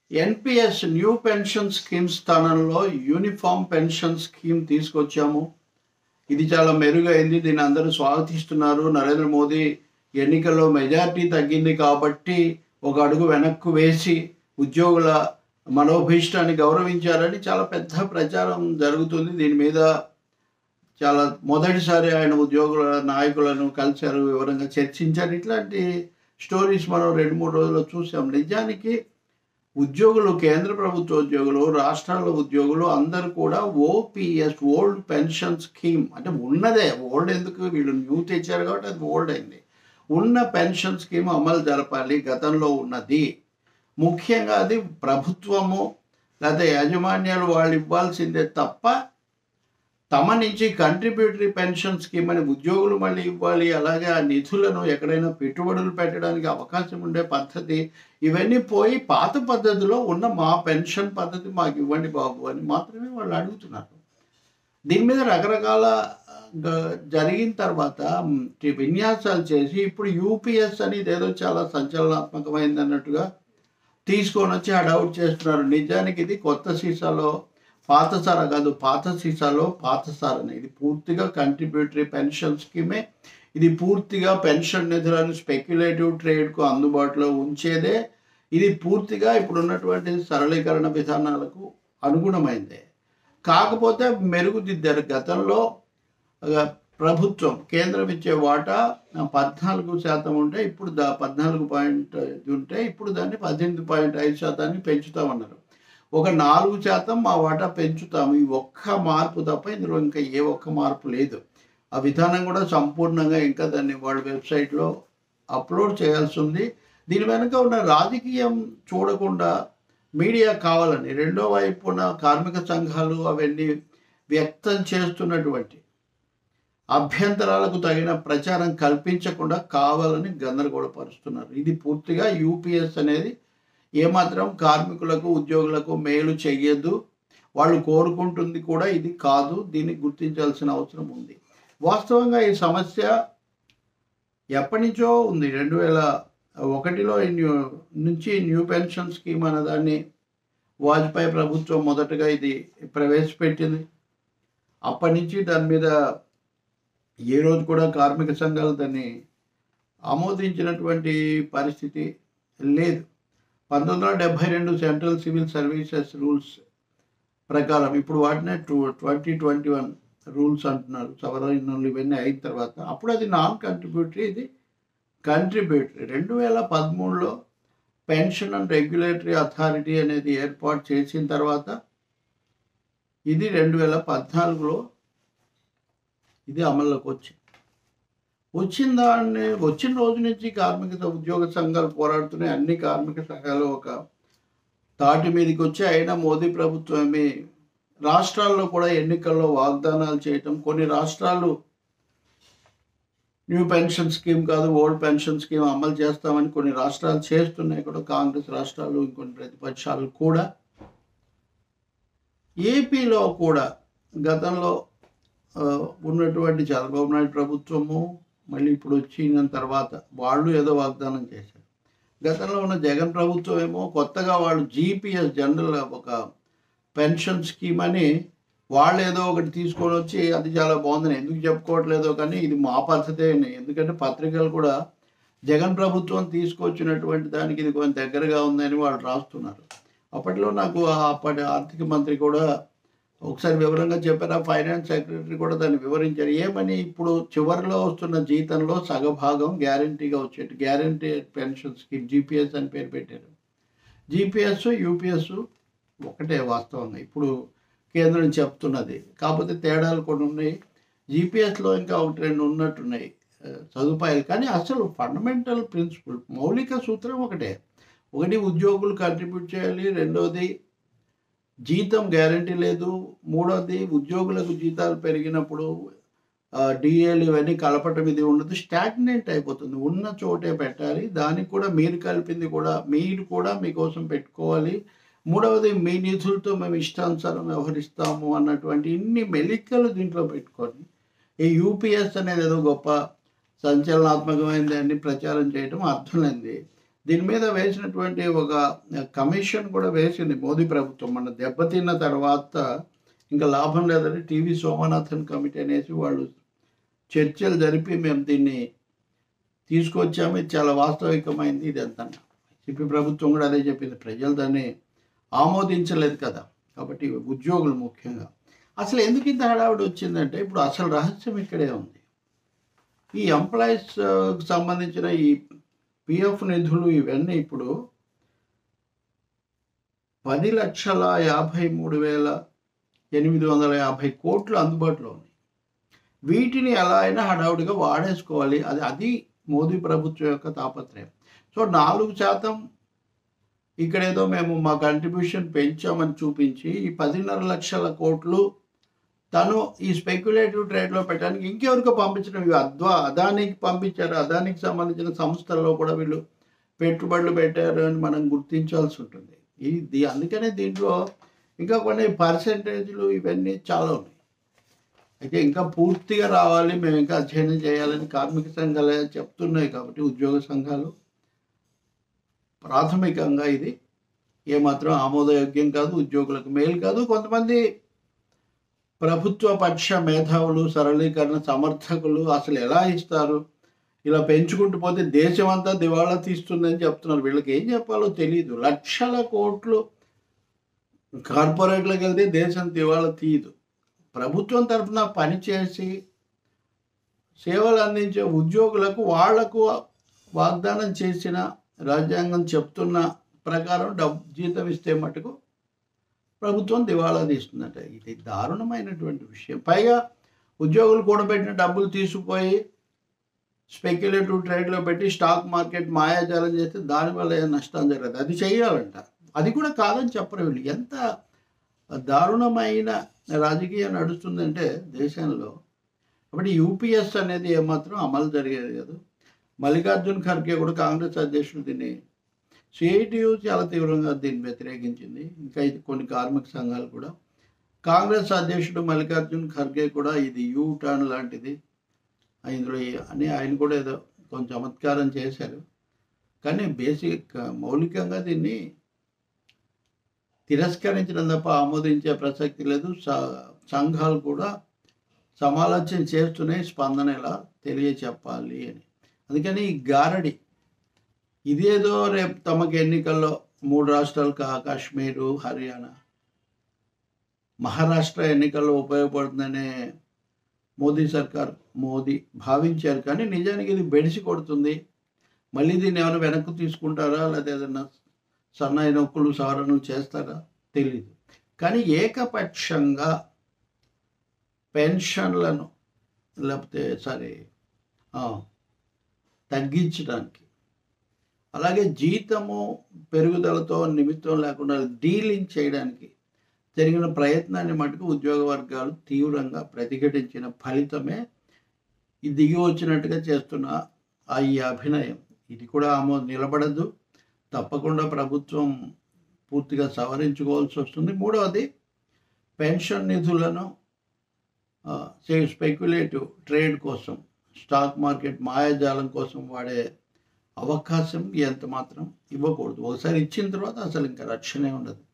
NPS new pension scheme స్థానంలో uniform pension scheme తీసుకొచ్చాము. ఇది చాలా మెరుగైంది. దీన్ని అందరూ స్వాగతిస్తున్నారు. నరేంద్ర మోదీ ఎన్నికల్లో మెజారిటీ తగ్గింది కాబట్టి ఒక అడుగు వెనక్కు వేసి ఉద్యోగుల మనోభీష్టాన్ని గౌరవించారని చాలా పెద్ద ప్రచారం జరుగుతుంది. దీని మీద చాలా మొదటిసారి ఆయన ఉద్యోగుల నాయకులను కలిశారు, వివరంగా చర్చించారు. ఇట్లాంటి స్టోరీస్ మనం 2-3 రోజుల్లో చూసాం. నిజానికి ఉద్యోగులు, కేంద్ర ప్రభుత్వ ఉద్యోగులు, రాష్ట్రాల ఉద్యోగులు అందరూ కూడా ఓపీఎస్, ఓల్డ్ పెన్షన్ స్కీమ్, అంటే ఉన్నదే, ఓల్డ్ ఎందుకు, వీళ్ళు న్యూ తెచ్చారు కాబట్టి అది ఓల్డ్ అయింది. ఉన్న పెన్షన్ స్కీమ్ అమలు జరపాలి. గతంలో ఉన్నది ముఖ్యంగా అది ప్రభుత్వము లేదా యాజమాన్యాలు వాళ్ళు ఇవ్వాల్సిందే తప్ప తమ నుంచి కంట్రిబ్యూటరీ పెన్షన్ స్కీమ్ అని ఉద్యోగులు మళ్ళీ ఇవ్వాలి. అలాగే ఆ నిధులను ఎక్కడైనా పెట్టుబడులు పెట్టడానికి అవకాశం ఉండే పద్ధతి ఇవన్నీ పోయి పాత పద్ధతిలో ఉన్న మా పెన్షన్ పద్ధతి మాకు ఇవ్వండి బాబు అని మాత్రమే వాళ్ళు అడుగుతున్నారు. దీని మీద రకరకాల జరిగిన తర్వాత విన్యాసాలు చేసి ఇప్పుడు యూపీఎస్ అనేది ఏదో చాలా సంచలనాత్మకమైంది అన్నట్టుగా తీసుకొని వచ్చి హడౌట్ చేస్తున్నారు. నిజానికి ఇది కొత్త సీసాలో పాత సారా కాదు, పాత సీసాలో పాత సారనే. ఇది పూర్తిగా కంట్రిబ్యూటరీ పెన్షన్ స్కీమే. ఇది పూర్తిగా పెన్షన్ నిధులను స్పెక్యులేటివ్ ట్రేడ్కు అందుబాటులో ఉంచేదే. ఇది పూర్తిగా ఇప్పుడు ఉన్నటువంటి సరళీకరణ విధానాలకు అనుగుణమైందే. కాకపోతే మెరుగుదిద్దారు. గతంలో ప్రభుత్వం, కేంద్రం ఇచ్చే వాటా 14% ఉంటే ఇప్పుడు 14 ఉంటే ఇప్పుడు దాన్ని 18.5% పెంచుతామన్నారు. ఒక 4% మా వాటా పెంచుతాము. ఈ ఒక్క మార్పు తప్ప ఇందులో ఇంకా ఏ ఒక్క మార్పు లేదు. ఆ విధానం కూడా సంపూర్ణంగా ఇంకా దాన్ని వాళ్ళ వెబ్సైట్లో అప్లోడ్ చేయాల్సి ఉంది. దీని వెనుక ఉన్న రాజకీయం చూడకుండా మీడియా కావాలని, రెండో వైపున కార్మిక సంఘాలు అవన్నీ వ్యక్తం చేస్తున్నటువంటి అభ్యంతరాలకు తగిన ప్రచారం కల్పించకుండా కావాలని గందరగోళపరుస్తున్నారు. ఇది పూర్తిగా యూపీఎస్ అనేది ఏమాత్రం కార్మికులకు, ఉద్యోగులకు మేలు చెయ్యదు. వాళ్ళు కోరుకుంటుంది కూడా ఇది కాదు. దీన్ని గుర్తించాల్సిన అవసరం ఉంది. వాస్తవంగా ఈ సమస్య ఎప్పటి నుంచో ఉంది. 2001లో నుంచి న్యూ పెన్షన్ స్కీమ్ అన్నదాన్ని వాజ్పేయి ప్రభుత్వం మొదటగా ఇది ప్రవేశపెట్టింది. అప్పటి నుంచి దాని మీద ఏ రోజు కూడా కార్మిక సంఘాలు దాన్ని ఆమోదించినటువంటి పరిస్థితి లేదు. 1972 సెంట్రల్ సివిల్ సర్వీసెస్ రూల్స్ ప్రకారం ఇప్పుడు వాటినే 2021 రూల్స్ అంటున్నారు. సవరణలు ఇవన్నీ అయిన తర్వాత అప్పుడు అది నాన్ కంట్రిబ్యూటరీ, ఇది కంట్రిబ్యూటరీ. 2013లో పెన్షన్ అండ్ రెగ్యులేటరీ అథారిటీ అనేది ఏర్పాటు చేసిన తర్వాత ఇది 2014లో ఇది అమల్లోకి వచ్చిన రోజు నుంచి కార్మిక ఉద్యోగ సంఘాలు పోరాడుతున్నాయి. అన్ని కార్మిక సంఘాలు ఒక తాటి మీదకి వచ్చి, అయినా మోదీ ప్రభుత్వమే రాష్ట్రాల్లో కూడా ఎన్నికల్లో వాగ్దానాలు చేయటం, కొన్ని రాష్ట్రాలు న్యూ పెన్షన్ స్కీమ్ కాదు ఓల్డ్ పెన్షన్ స్కీమ్ అమలు చేస్తామని కొన్ని రాష్ట్రాలు చేస్తున్నాయి కూడా, కాంగ్రెస్ రాష్ట్రాలు, ఇంకొన్ని ప్రతిపక్షాలు కూడా. ఏపీలో కూడా గతంలో ఉన్నటువంటి చంద్రబాబు నాయుడు ప్రభుత్వము మళ్ళీ ఇప్పుడు వచ్చిన తర్వాత వాళ్ళు ఏదో వాగ్దానం చేశారు. గతంలో ఉన్న జగన్ ప్రభుత్వం ఏమో కొత్తగా వాళ్ళు జీపీఎస్, జనరల్ ఒక పెన్షన్ స్కీమ్ అని వాళ్ళు ఏదో ఒకటి తీసుకొని వచ్చి అది చాలా బాగుందని ఎందుకు చెప్పుకోవట్లేదో కానీ ఇది మా పద్ధతే. ఎందుకంటే పత్రికలు కూడా జగన్ ప్రభుత్వం తీసుకొచ్చినటువంటి దానికి ఇది కొంచెం దగ్గరగా ఉందని వాళ్ళు రాస్తున్నారు. అప్పట్లో నాకు అప్పటి ఆర్థిక మంత్రి కూడా ఒకసారి వివరంగా చెప్పారు. ఫైనాన్స్ సెక్రటరీ కూడా దాన్ని వివరించారు. ఏమని, ఇప్పుడు చివరిలో వస్తున్న జీతంలో సగభాగం గ్యారంటీగా వచ్చేట్టు గ్యారంటీ పెన్షన్ స్కీమ్ జీపీఎస్ అని పేరు పెట్టారు. జీపీఎస్, యూపీఎస్ ఒకటే వాస్తవంగా ఇప్పుడు కేంద్రం చెప్తున్నది. కాకపోతే తేడాలు కొన్ని ఉన్నాయి. జీపీఎస్లో ఇంకా 1-2 ఉన్నట్టున్నాయి సదుపాయాలు. కానీ అసలు ఫండమెంటల్ ప్రిన్సిపల్, మౌలిక సూత్రం ఒకటే. ఒకటి, ఉద్యోగులు కంట్రిబ్యూట్ చేయాలి. రెండవది, జీతం గ్యారంటీ లేదు. మూడవది, ఉద్యోగులకు జీతాలు పెరిగినప్పుడు డిఏలు ఇవన్నీ కలపటం ఇది ఉండదు, స్టాగ్నెంట్ అయిపోతుంది. ఉన్న చోటే పెట్టాలి. దానికి కూడా మీరు కలిపింది కూడా మీరు కూడా మీకోసం పెట్టుకోవాలి. మూడవది, మీ నిధులతో మేము ఇష్టానుసారం వ్యవహరిస్తాము అన్నటువంటి ఇన్ని మెలికలు దీంట్లో పెట్టుకొని ఈ యూపీఎస్ అనేది ఏదో గొప్ప సంచలనాత్మకమైనది అని ప్రచారం చేయడం అర్థం లేనిది. దీని మీద వేసినటువంటి ఒక కమిషన్ కూడా వేసింది మోదీ ప్రభుత్వం. మన దెబ్బతిన్న తర్వాత ఇంకా లాభం లేదని టీవీ సోమనాథన్ కమిటీ అనేసి వాళ్ళు చర్చలు జరిపి మేము దీన్ని తీసుకొచ్చాము, ఇది చాలా వాస్తవికమైంది ఇది అంతా. సిపి ప్రభుత్వం కూడా అదే చెప్పింది, ప్రజలు దాన్ని ఆమోదించలేదు కదా. కాబట్టి ఉద్యోగులు ముఖ్యంగా అసలు ఎందుకు ఇంత హడావుడి వచ్చిందంటే, ఇప్పుడు అసలు రహస్యం ఇక్కడే ఉంది. ఈ ఎంప్లాయీస్ సంబంధించిన ఈ పిఎఫ్ నిధులు ఇవన్నీ ఇప్పుడు 10,53,850 కోట్లు అందుబాటులో ఉన్నాయి. వీటిని ఎలా అయినా హడావుడిగా వాడేసుకోవాలి, అది మోదీ ప్రభుత్వం యొక్క తాపత్రయం. సో 4% ఇక్కడేదో మేము మా కంట్రిబ్యూషన్ పెంచామని చూపించి ఈ 10.5 లక్షల కోట్లు తను ఈ స్పెక్యులేటివ్ ట్రేడ్లో పెట్టడానికి ఇంకెవరికో పంపించడం. ఇవి అదానికి పంపించారు, అదానికి సంబంధించిన సంస్థల్లో కూడా వీళ్ళు పెట్టుబడులు పెట్టారు అని మనం గుర్తించాల్సి ఉంటుంది. అందుకనే దీంట్లో ఇంకా కొన్ని పర్సెంటేజ్లు ఇవన్నీ చాలా ఉన్నాయి. అయితే ఇంకా పూర్తిగా రావాలి, మేము ఇంకా అధ్యయనం చేయాలని కార్మిక సంఘాలు చెప్తున్నాయి. కాబట్టి ఉద్యోగ సంఘాలు ప్రాథమికంగా ఇది ఏమాత్రం ఆమోదయోగ్యం కాదు, ఉద్యోగులకు మేలు కాదు. కొంతమంది ప్రభుత్వ పక్ష మేధావులు, సరళీకరణ సమర్థకులు అసలు ఎలా ఇస్తారు, ఇలా పెంచుకుంటూ పోతే దేశం అంతా దివాళా తీస్తుందని చెప్తున్నారు. వీళ్ళకి ఏం చెప్పాలో తెలియదు. లక్షల కోట్లు కార్పొరేట్లకు వెళ్తే దేశం దివాళా తీయదు. ప్రభుత్వం తరఫున పనిచేసి సేవలు అందించే ఉద్యోగులకు వాళ్లకు వాగ్దానం చేసిన రాజ్యాంగం చెప్తున్న ప్రకారం జీతం ఇస్తే మటుకు ప్రభుత్వం దివాళా తీస్తుందట. ఇది దారుణమైనటువంటి విషయం. పైగా ఉద్యోగులు కూడబెట్టిన డబ్బులు తీసుకుపోయి స్పెక్యులేటివ్ ట్రేడ్లో పెట్టి స్టాక్ మార్కెట్ మాయాజాలం చేస్తే దానివల్ల నష్టం జరగదు. అది చేయాలంట. అది కూడా కాదని చెప్పరు వీళ్ళు. ఎంత దారుణమైన రాజకీయం నడుస్తుందంటే దేశంలో. కాబట్టి యూపీఎస్ అనేది ఏమాత్రం అమలు జరిగేది కాదు. మల్లికార్జున్ ఖర్గే కూడా కాంగ్రెస్ అధ్యక్షుడు దీన్ని, సిఐటియు చాలా తీవ్రంగా దీన్ని వ్యతిరేకించింది. ఇంకా ఇది కొన్ని కార్మిక సంఘాలు కూడా. కాంగ్రెస్ అధ్యక్షుడు మల్లికార్జున్ ఖర్గే కూడా ఇది యూ టర్న్ లాంటిది ఇందులో అని ఆయన కూడా ఏదో కొంచెం చమత్కారం చేశారు. కానీ మౌలికంగా దీన్ని తిరస్కరించడం తప్ప ఆమోదించే ప్రసక్తి లేదు. సంఘాలు కూడా సమాలోచన చేస్తూనే స్పందన ఎలా తెలియచెప్పాలి అని. అందుకని ఈ గారడి ఇదేదో రేపు తమకు ఎన్నికల్లో 3 రాష్ట్రాలు కాశ్మీరు, హర్యానా, మహారాష్ట్ర ఎన్నికల్లో ఉపయోగపడుతుందనే మోదీ భావించారు. కానీ నిజానికి ఇది బెడిసి కొడుతుంది. మళ్ళీ దీన్ని ఏమైనా వెనక్కు తీసుకుంటారా, లేదా ఏదైనా సన్నాయి నొక్కులు సవరణలు చేస్తారా తెలీదు. కానీ ఏకపక్షంగా పెన్షన్లను లేకపోతే తగ్గించడానికి, అలాగే జీతము పెరుగుదలతో నిమిత్తం లేకుండా డీలింగ్ చేయడానికి జరిగిన ప్రయత్నాన్ని మటుకు ఉద్యోగ వర్గాలు తీవ్రంగా ప్రతిఘటించిన ఫలితమే ఈ దిగి వచ్చినట్టుగా చేస్తున్న ఈ అభినయం. ఇది కూడా నిలబడదు. తప్పకుండా ప్రభుత్వం పూర్తిగా సవరించుకోవాల్సి వస్తుంది. మూడవది, పెన్షన్ నిధులను స్పెక్యులేటివ్ ట్రేడ్ కోసం, స్టాక్ మార్కెట్ మాయాజాలం కోసం వాడే అవకాశం ఎంత మాత్రం ఇవ్వకూడదు. ఒకసారి ఇచ్చిన తర్వాత అసలు ఇంకా రక్షణే ఉండదు.